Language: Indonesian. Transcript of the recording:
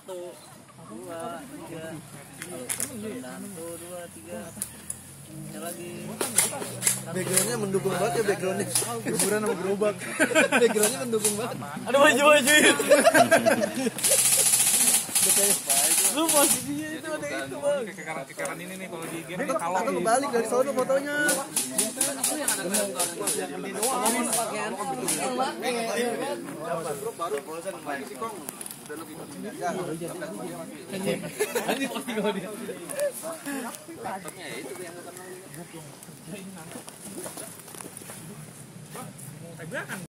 1, 2, 3. Satu, 2, 3. Lagi. Backgroundnya mendukung banget ya backgroundnya. Hiburan sama gerobak. Backgroundnya mendukung banget. Ada maju-maju. Lu posisinya itu ada itu bang. Kekaran ini nih kalau di game itu kalau Atau kebalik dari sono fotonya. Aku yang akan nonton. Ngomongin pakaian. Baru bosan lagi sih Kong. Udah lebih Nanti pasti kalau dia. laptopnya itu yang akan